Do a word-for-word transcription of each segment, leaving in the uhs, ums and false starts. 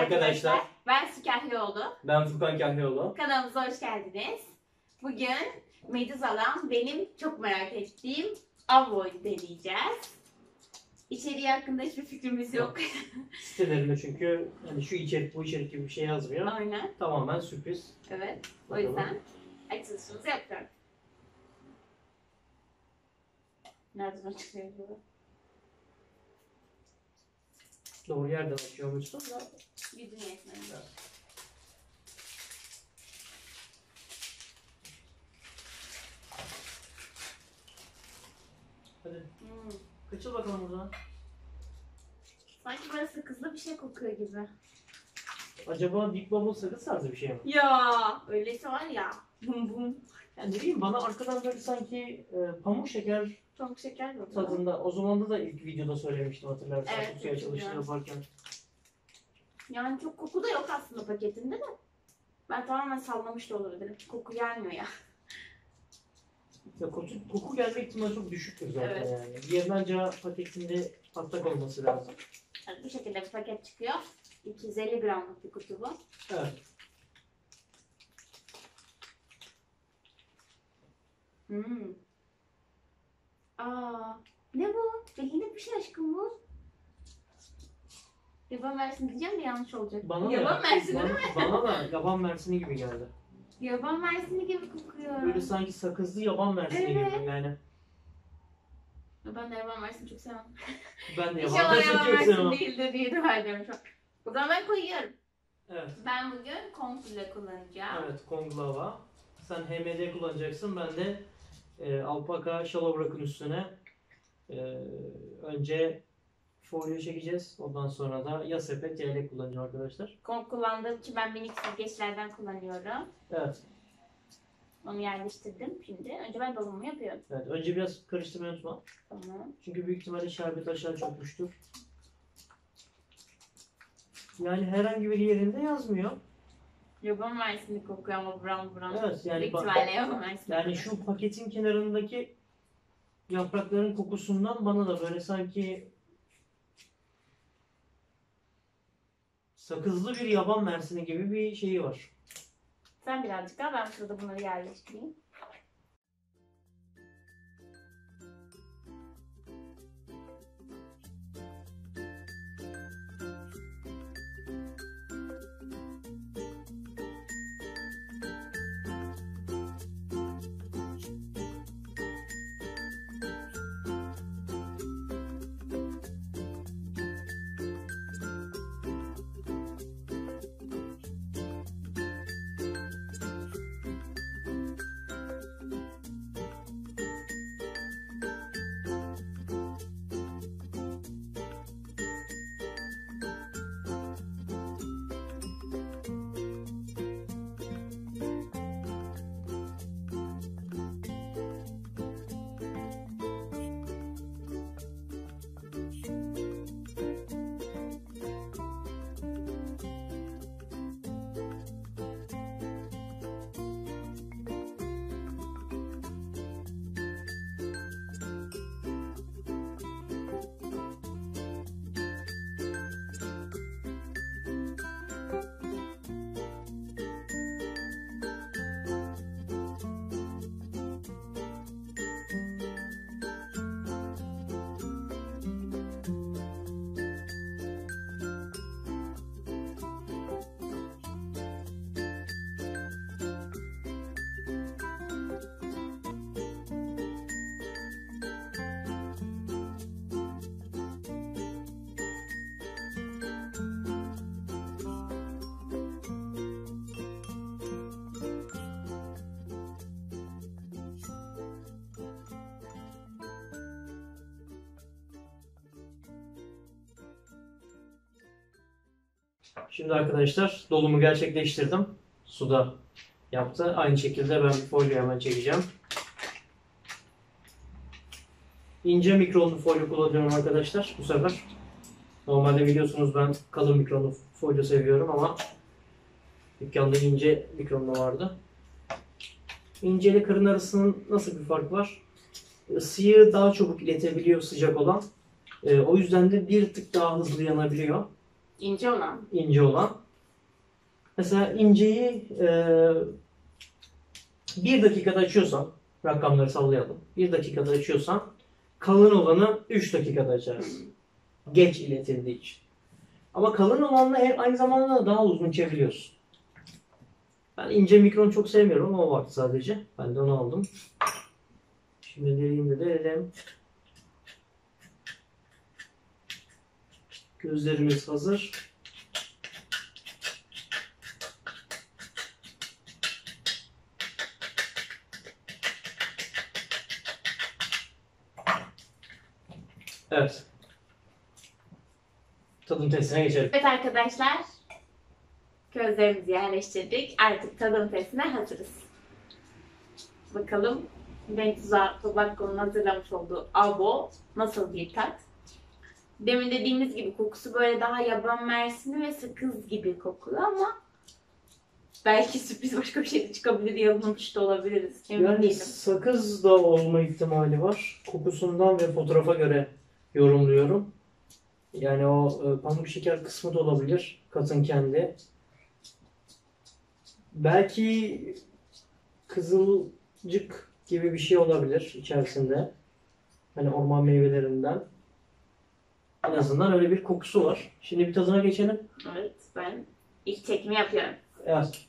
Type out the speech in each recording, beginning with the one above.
arkadaşlar. Ben Su Kahyaoğlu. Ben Furkan Kahyaoğlu. Kanalımıza hoş geldiniz. Bugün Meduza'dan benim çok merak ettiğim Avo'yu deneyeceğiz. İçeriği hakkında hiçbir fikrimiz yok. Sitelerinde çünkü hani şu içerik bu içerik gibi bir şey yazmıyor. Aynen. Tamamen sürpriz. Evet. O Bakalım. yüzden açılışımızı yapıyorum. Nereden açılıyor bu? Doğru yerden açıyormuşsun da. Gücün yetmedi. Evet. Hadi. Hmm. Kaçıl bakalım buradan. Sanki böyle sakızlı bir şey kokuyor gibi. Acaba Big Bubble sakız tarzı bir şey mi? Ya öyleyse var ya. Bum bum. Yani ne bileyim bana arkadan böyle sanki e, pamuk şeker Çok şeker mi? tadında. O zaman da da ilk videoda söylemiştim hatırlarsan. Evet, Bu şey açılışını hatırlıyorum. yaparken. Yani çok koku da yok aslında paketinde de. Ben tamamen sallamış da olabilirim. Koku gelmiyor ya. Ya koku, koku gelme ihtimali çok düşüktür zaten Evet. yani. Diğer bence paketinde patlak olması lazım. Evet, bu şekilde bir paket çıkıyor. iki yüz elli gramlık bir kutu bu. Evet. Hmm. Aa, ne bu? Belli bir şey aşkım bu. Yaban mersini diyeceğim de yanlış olacak. Bana Yaban da, mersini bana, değil mi? bana da yaban mersini gibi geldi. Yaban mersini gibi kokuyor. Böyle sanki sakızlı yaban mersini Evet. gibi yani. Ben de yaban mersini çok sevmem. Ben de yaban İnşallah mersini yaban çok mersini sevmem. değildir diye dua ediyorum şu an. O zaman ben koyuyorum. Evet. Ben bugün komple kullanacağım. Evet, konglava. Sen H M D kullanacaksın. Ben de e, alpaka şalavrakın üstüne e, önce folyo çekeceğiz. Ondan sonra da ya sepet ya elek kullanacağım arkadaşlar. Kom kullandığım için ben minik süzgeçlerden kullanıyorum. Evet. Onu yerleştirdim şimdi. Önce ben balımı yapıyorum. Evet. Önce biraz karıştırmayı unutma. Tamam. Çünkü büyük ihtimalle şerbet aşağı çökmüştür. Yani herhangi bir yerinde yazmıyor. Yaban mersini kokuyor ama brown brown. Evet yani Büyük bak- ihtimalle yaban mersini. Yani şu paketin kenarındaki yaprakların kokusundan bana da böyle sanki sakızlı bir yaban mersini gibi bir şeyi var. Sen birazcık daha, ben sırada bunları yerleştireyim. Şimdi arkadaşlar dolumu gerçekleştirdim. Suda yaptı. Aynı şekilde ben bir folyo hemen çekeceğim. İnce mikronlu folyo kullanıyorum arkadaşlar bu sefer. Normalde biliyorsunuz ben kalın mikronlu folyo seviyorum ama dükkanda ince mikronlu vardı. İnce ile kalın arasının nasıl bir fark var? Isıyı daha çabuk iletebiliyor sıcak olan. E, o yüzden de bir tık daha hızlı yanabiliyor. İnce olan. ince olan. Mesela inceyi e, bir dakikada açıyorsan, rakamları sallayalım. Bir dakikada açıyorsan kalın olanı üç dakikada açarsın. Geç iletildiği için. Ama kalın olanla hem aynı zamanda daha uzun çeviriyorsun. Ben ince mikron çok sevmiyorum ama o vardı sadece. Ben de onu aldım. Şimdi deliğini de delelim. Gözlerimiz hazır. Evet. Tadım testine geçelim. Evet arkadaşlar. Gözlerimizi yerleştirdik. Artık tadım testine hazırız. Bakalım Bentuza Tobacco'nun hazırlamış olduğu abo nasıl bir tat? Demin dediğimiz gibi kokusu böyle daha yaban mersini ve sakız gibi kokuyor ama belki sürpriz başka bir şey de çıkabilir, yanılmış da olabiliriz. Emin Yani değilim. sakız da olma ihtimali var. Kokusundan ve fotoğrafa göre yorumluyorum. Yani o e, pamuk şeker kısmı da olabilir. Katın kendi. Belki kızılcık gibi bir şey olabilir içerisinde. Hani orman meyvelerinden. En azından öyle bir kokusu var. Şimdi bir tadına geçelim. Evet, ben ilk çekimi yapıyorum. Evet.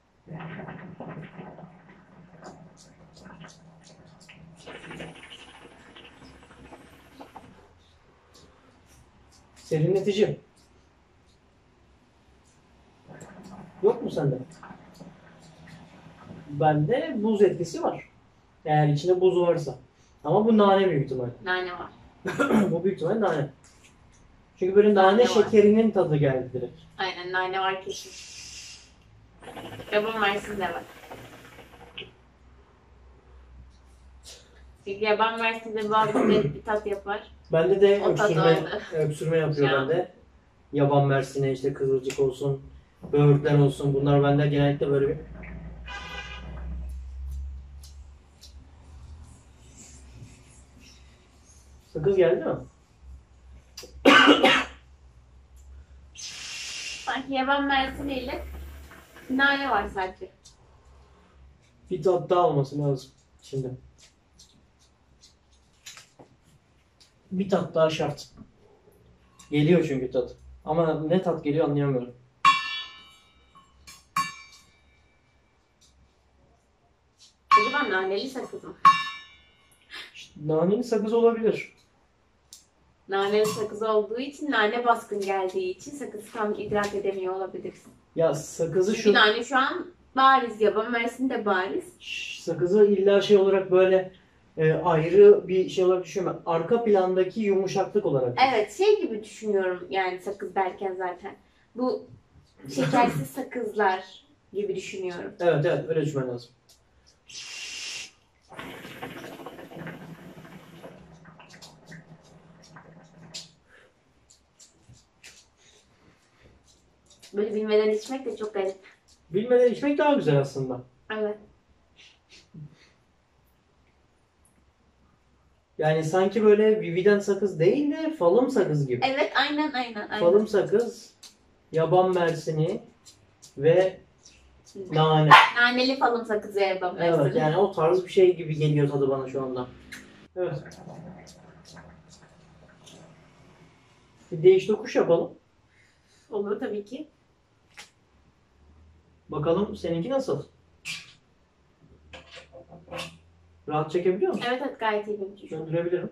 Serinletici. Yok mu sende? Bende buz etkisi var. Eğer içinde buz varsa. Ama bu nane büyük ihtimal. Nane var. Bu büyük ihtimal nane. Çünkü böyle nane, Nane var. şekerinin tadı geldi direkt. Aynen, nane var kesin. Yaban mersini de var. Çünkü yaban mersini de bazı garip bir tat yapar. Bende de O tadı öksürme, oldu. öksürme yapıyor Şu an. bende. Yaban mersini, işte kızılcık olsun, böğürtlen olsun. Bunlar bende genellikle böyle bir... Sakız geldi mi? Sanki yaban mersiniyle nane var sadece. Bir tat daha olması lazım şimdi. Bir tat daha şart. Geliyor çünkü tat. Ama ne tat geliyor anlayamıyorum. Acaba naneli sakız mı? İşte naneli sakız olabilir. Naneli sakız olduğu için, nane baskın geldiği için sakızı tam idrak edemiyor olabilirsin. Ya sakızı Çünkü şu... nane şu an bariz, yaban mersini de bariz. Şş, sakızı illa şey olarak böyle e, ayrı bir şey olarak düşünme. Arka plandaki yumuşaklık olarak. Evet, şey gibi düşünüyorum yani sakız derken zaten. Bu şekersiz sakızlar gibi düşünüyorum. Evet evet öyle düşünmen lazım. Böyle bilmeden içmek de çok garip. Bilmeden içmek daha güzel aslında. Evet. Yani sanki böyle Vividen sakız değil de falım sakız gibi. Evet, aynen aynen. aynen. Falım sakız, yaban mersini ve nane. Naneli falım sakızı yaban mersini. Evet yani o tarz bir şey gibi geliyor tadı bana şu anda. Evet. Bir değiş tokuş yapalım. Olur tabii ki. Bakalım seninki nasıl? Rahat çekebiliyor musun? Evet evet, gayet iyi bir düşün. Döndürebilirim.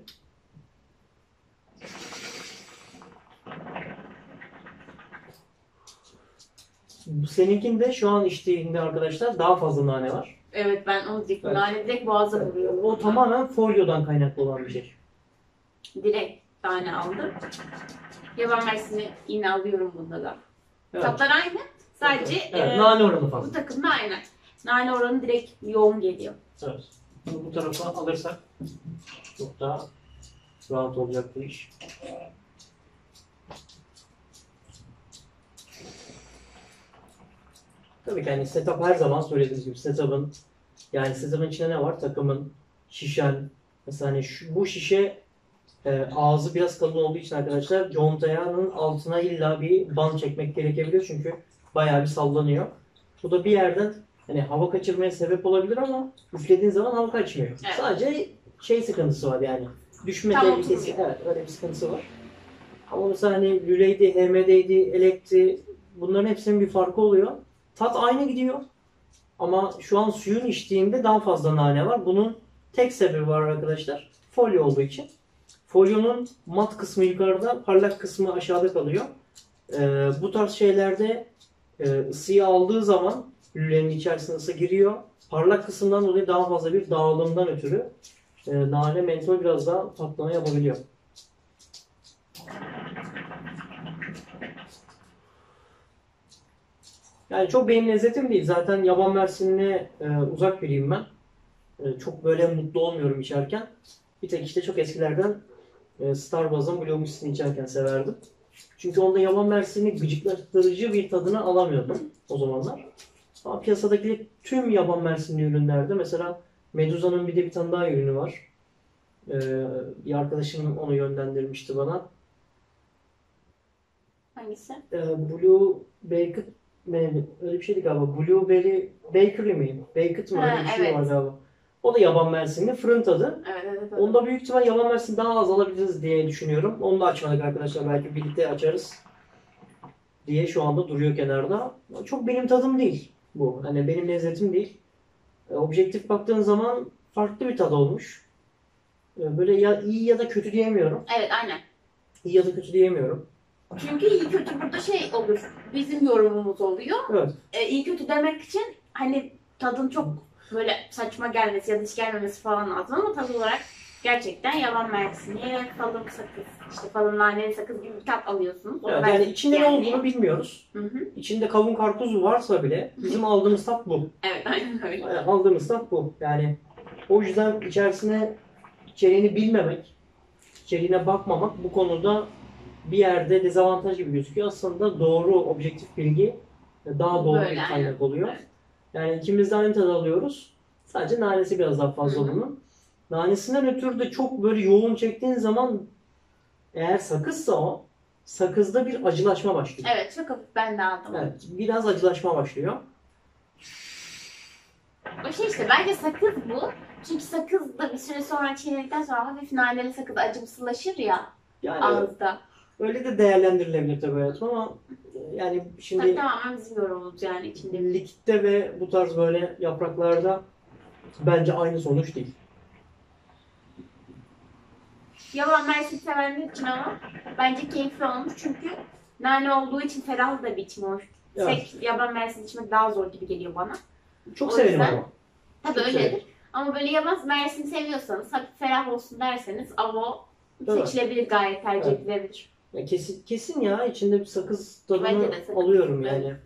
Bu seninkinde şu an içtiğinde arkadaşlar daha fazla nane var. Evet, ben onu diyecektim. Evet. Nane direkt boğaza vuruyor. O tamamen folyodan kaynaklı olan bir şey. Direkt tane aldım. Yaban mersini yine alıyorum bunda da. Evet. Tatlar aynı. Sadece Evet, e, nane oranı bu fazla. takımda aynı. Nane oranı direkt yoğun geliyor. Evet. Bunu bu tarafa alırsak çok daha rahat olacak bu iş. Tabii ki hani setup her zaman söylediğimiz gibi setup'ın yani setup'ın içinde ne var? Takımın, şişen. Mesela hani şu, bu şişe e, ağzı biraz kalın olduğu için arkadaşlar contanın altına illa bir bant çekmek gerekebiliyor çünkü bayağı bir sallanıyor. Bu da bir yerden hani hava kaçırmaya sebep olabilir ama üflediğin zaman hava kaçmıyor. Evet. Sadece şey sıkıntısı var yani. Düşme Tam tehlikesi. oturmuyor. Evet, öyle bir sıkıntısı var. Ama mesela hani lüleydi, H M'deydi, elekti, bunların hepsinin bir farkı oluyor. Tat aynı gidiyor. Ama şu an suyun içtiğinde daha fazla nane var. Bunun tek sebebi var arkadaşlar. Folyo olduğu için. Folyonun mat kısmı yukarıda, parlak kısmı aşağıda kalıyor. Ee, bu tarz şeylerde e, ısıyı aldığı zaman lülenin içerisine ısı giriyor. Parlak kısımdan dolayı daha fazla bir dağılımdan ötürü e, nane mentol biraz daha patlama yapabiliyor. Yani çok benim lezzetim değil. Zaten yaban mersinine e, uzak biriyim ben. E, çok böyle mutlu olmuyorum içerken. Bir tek işte çok eskilerden e, Starbucks'ın Blue Mousse'ini içerken severdim. Çünkü onda yaban mersini gıcıklattırıcı bir tadını alamıyordum o zamanlar. Ama piyasadaki tüm yaban mersinli ürünlerde mesela Meduza'nın bir de bir tane daha ürünü var. E, bir arkadaşım onu yönlendirmişti bana. Hangisi? E, Blue Baked ne, öyle bir şeydi galiba. Blueberry Bakery mi? Baked mı? Ha, Öyle bir şey evet. var galiba. O da yaban mersinli fırın tadı. Evet evet. evet. Onda büyük ihtimal yaban mersin daha az alabiliriz diye düşünüyorum. Onu da açmadık arkadaşlar. Belki birlikte açarız diye şu anda duruyor kenarda. Çok benim tadım değil bu. Hani benim lezzetim değil. E, objektif baktığın zaman farklı bir tad olmuş. E, böyle ya iyi ya da kötü diyemiyorum. Evet aynen. İyi ya da kötü diyemiyorum. Çünkü iyi kötü burada şey olur. Bizim yorumumuz oluyor. Evet. E, iyi kötü demek için hani tadın çok böyle saçma gelmesi ya da hiç gelmemesi falan lazım ama tad olarak gerçekten yaban mersini, falın sakız, işte falın naneli sakız gibi bir tat alıyorsunuz. Onu Evet, ben yani içinde ne yani- olduğunu bilmiyoruz. Hı hı. İçinde kavun karpuz varsa bile bizim aldığımız tat bu. Evet aynen öyle. Yani aldığımız tat bu. Yani o yüzden içerisine içeriğini bilmemek, içeriğine bakmamak bu konuda bir yerde dezavantaj gibi gözüküyor. Aslında doğru objektif bilgi daha doğru Böyle, bir aynen. kaynak oluyor. Evet. Yani ikimiz de aynı tadı alıyoruz. Sadece nanesi biraz daha fazla Hı hı. bunun. Nanesinden ötürü de çok böyle yoğun çektiğin zaman eğer sakızsa o sakızda bir acılaşma başlıyor. Evet çok hafif ben de aldım. Evet, biraz acılaşma başlıyor. O şey işte bence sakız bu. Çünkü sakız da bir süre sonra çiğnedikten sonra hafif naneli sakız acımsılaşır ya Yani ağızda. öyle de değerlendirilebilir tabii hayatım ama yani Tabii şimdi tamamen bizim yorumumuz yani içinde. likte ve bu tarz böyle yapraklarda bence aynı sonuç değil. Yaban mersin sevenler için ama bence keyifli olmuş çünkü nane olduğu için ferah da bir içim hoş. Evet. Tek yaban mersin içmek daha zor gibi geliyor bana. Çok O severim yüzden- ama. Tabii Çok öyledir. severim. Ama böyle yaban mersin seviyorsanız, hafif ferah olsun derseniz avo Evet. seçilebilir, gayet tercih Evet. edilebilir. Ya kesin, kesin ya içinde bir sakız tadını Bence de sakız. alıyorum Evet. yani.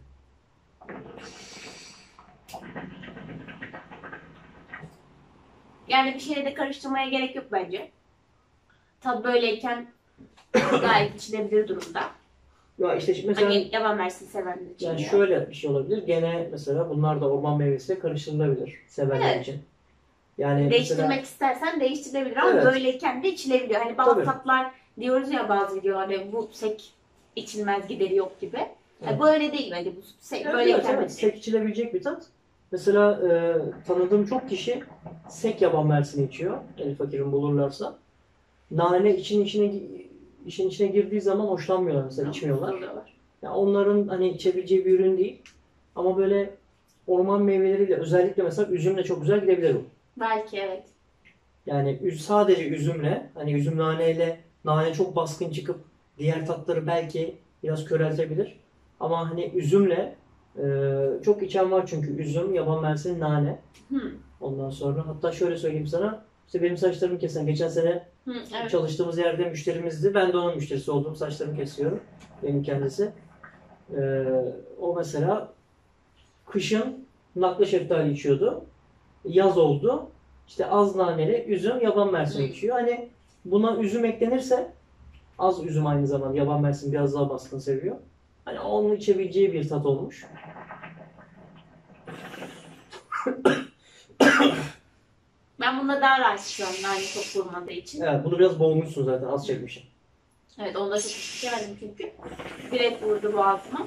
Yani bir şeyle de karıştırmaya gerek yok bence. Tad böyleyken gayet içilebilir durumda. Ya işte şimdi mesela Hani yaban mersin sevenler için. yani ya. şöyle bir şey olabilir. Gene mesela bunlar da orman meyvesiyle karıştırılabilir sevenler Evet. için. Yani Değiştirmek mesela istersen değiştirilebilir ama Evet. böyleyken de içilebiliyor. Hani bazı Tabii. tatlar diyoruz ya bazı videolarda bu sek içilmez gideri yok gibi. Evet. Yani böyle değil bence bu sek evet, böyleyken evet, de evet, sek içilebilecek bir tat. Mesela e, tanıdığım çok kişi sek yaban mersini içiyor. El fakirin bulurlarsa. Nane için içine işin içine girdiği zaman hoşlanmıyorlar mesela içmiyorlar. oluyorlar. Yani onların hani içebileceği bir ürün değil. Ama böyle orman meyveleriyle özellikle mesela üzümle çok güzel gidebilir bu. Belki evet. Yani üz- sadece üzümle hani üzüm naneyle nane çok baskın çıkıp diğer tatları belki biraz köreltebilir. Ama hani üzümle e, çok içen var çünkü üzüm, yaban mersini, nane. Hı. Ondan sonra hatta şöyle söyleyeyim sana. İşte benim saçlarımı kesen geçen sene Hı, evet. çalıştığımız yerde müşterimizdi. Ben de onun müşterisi oldum. Saçlarımı kesiyorum. Benim kendisi. Ee, o mesela kışın naklı şeftali içiyordu. Yaz oldu. İşte az naneli üzüm, yaban mersini Hı. içiyor. Hani buna üzüm eklenirse az üzüm aynı zamanda yaban mersini biraz daha baskın seviyor. Hani onun içebileceği bir tat olmuş. Ben Ben bunda daha rahat çıkıyorum nane çok vurmadığı için. Evet, bunu biraz boğmuşsun zaten, az çekmişsin. Evet, onda çok içemedim çünkü. Direkt vurdu boğazıma.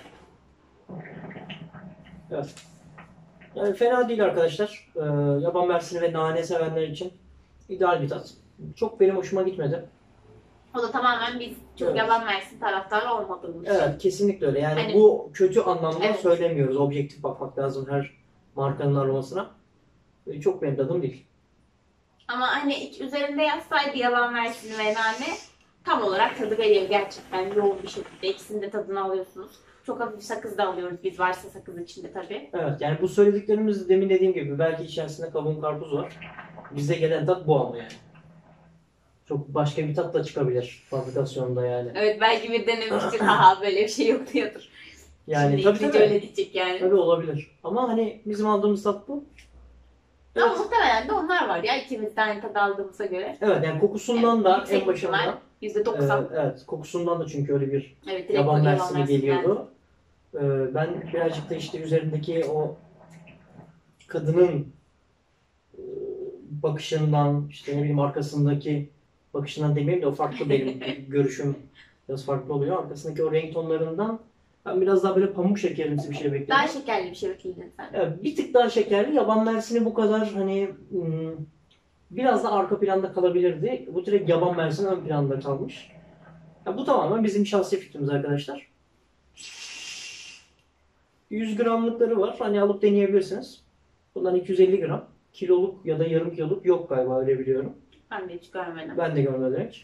Evet. Yani fena değil arkadaşlar. Ee, yaban mersini ve nane sevenler için ideal bir tat. Çok benim hoşuma gitmedi. O da tamamen biz çok Evet. yaban mersin taraftarı olmadığımız için. Evet, kesinlikle öyle. Yani Hani- bu kötü anlamda Evet. söylemiyoruz. Objektif bakmak lazım her markanın aromasına. Ee, Çok benim tadım değil. Ama hani hiç üzerinde yazsaydı yaban mersini ve nane tam olarak tadı veriyor gerçekten yoğun bir şekilde. İkisinin de tadını alıyorsunuz. Çok hafif sakız da alıyoruz biz, varsa sakız içinde tabii. Evet, yani bu söylediklerimiz demin dediğim gibi belki içerisinde kavun karpuz var. Bize gelen tat bu ama yani. Çok başka bir tat da çıkabilir fabrikasyonda yani. Evet, belki bir denemiştir. Haha, böyle bir şey yok diyordur. Yani Şimdi tabii ikinci tabii. öyle diyecek yani. Tabii olabilir. Ama hani bizim aldığımız tat bu. Ama Evet. muhtemelen de onlar var ya, ikimiz de aynı tadı aldığımıza göre. Evet, yani kokusundan Yani da yüksek en başında. ihtimal yüzde e, doksan. evet, kokusundan da çünkü öyle bir Evet, direkt yaban o mersini mersini geliyordu. E, ben birazcık da işte üzerindeki o kadının e, bakışından, işte ne bileyim arkasındaki bakışından demeyeyim de o farklı benim görüşüm biraz farklı oluyor. Arkasındaki o renk tonlarından ben biraz daha böyle pamuk şekerimsi bir şey bekledim. Daha şekerli bir şey bekledin sen. Evet, bir tık daha şekerli. Yaban mersini bu kadar hani ım, biraz da arka planda kalabilirdi. Bu direkt yaban mersini ön planda kalmış. Ya bu tamamen bizim şahsi fikrimiz arkadaşlar. yüz gramlıkları var. Hani alıp deneyebilirsiniz. Bundan iki yüz elli gram. Kiloluk ya da yarım kiloluk yok galiba, öyle biliyorum. Ben de hiç görmedim. Ben de görmedim hiç.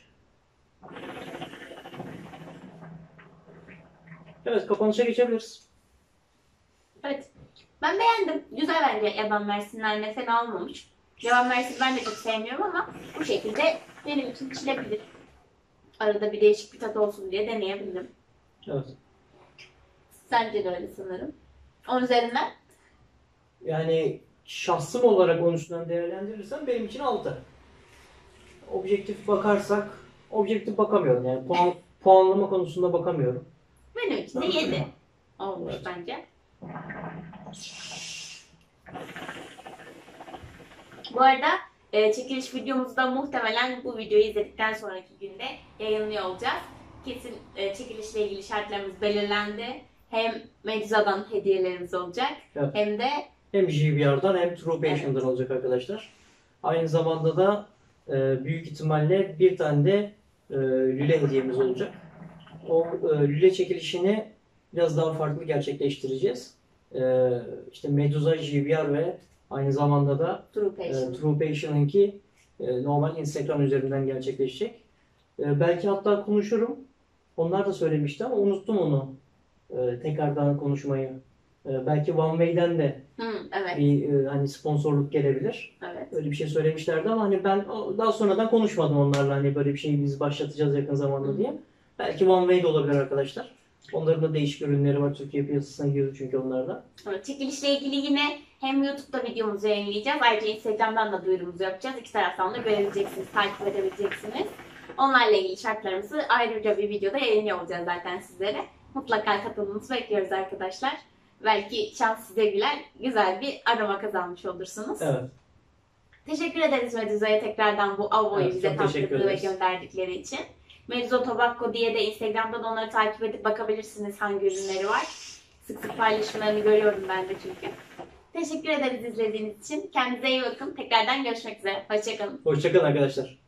Evet, kapanışa geçebiliriz. Evet. Ben beğendim. Güzel bence yaban mersinler, ne fena olmamış. Yaban mersin ben de çok sevmiyorum ama bu şekilde benim için içilebilir. Arada bir değişik bir tat olsun diye deneyebilirim. Evet. Sence de öyle sanırım. On üzerinden Yani şahsım olarak onun üstünden değerlendirirsem benim için altı. Objektif bakarsak, objektif bakamıyorum yani puan, puanlama konusunda bakamıyorum. benim için de yedi olmuş Evet. bence. Bu arada e, çekiliş videomuzda muhtemelen bu videoyu izledikten sonraki günde yayınlıyor olacağız. Kesin e, çekilişle ilgili şartlarımız belirlendi. Hem Medza'dan hediyelerimiz olacak, Evet. hem de Hem G V R'dan hem True Passion'dan olacak arkadaşlar. Aynı zamanda da e, büyük ihtimalle bir tane de e, lüle hediyemiz olacak. O e, lüle çekilişini biraz daha farklı gerçekleştireceğiz. E, işte Medusa, G V R ve aynı zamanda da True e, Passion. True Passion'ınki e, normal Instagram üzerinden gerçekleşecek. E, belki hatta konuşurum. Onlar da söylemişti ama unuttum onu. E, tekrardan konuşmayı. E, belki OneWay'den de Hı, evet, bir e, hani sponsorluk gelebilir. evet. Öyle bir şey söylemişlerdi ama hani ben o- daha sonradan konuşmadım onlarla, hani böyle bir şeyi biz başlatacağız yakın zamanda diye. Belki OneWay de olabilir arkadaşlar. Onların da değişik ürünleri var. Türkiye piyasasına girdi çünkü onlar da. Evet, çekilişle ilgili yine hem YouTube'da videomuzu yayınlayacağız. Ayrıca Instagram'dan da duyurumuzu yapacağız. İki taraftan da görebileceksiniz, takip edebileceksiniz. Onlarla ilgili şartlarımızı ayrıca bir videoda yayınlıyor olacağız zaten sizlere. Mutlaka katılmanızı bekliyoruz arkadaşlar. Belki şans size güler, güzel bir aroma kazanmış olursunuz. Evet. Teşekkür ederiz Meduza'ya tekrardan bu avoyu Evet, bize çok teşekkür tanıttıkları ve ederiz. gönderdikleri için. Meduza Tobacco diye de Instagram'dan onları takip edip bakabilirsiniz hangi ürünleri var. Sık sık paylaşımlarını görüyorum ben de çünkü. Teşekkür ederiz izlediğiniz için. Kendinize iyi bakın. Tekrardan görüşmek üzere. Hoşçakalın. Hoşçakalın arkadaşlar.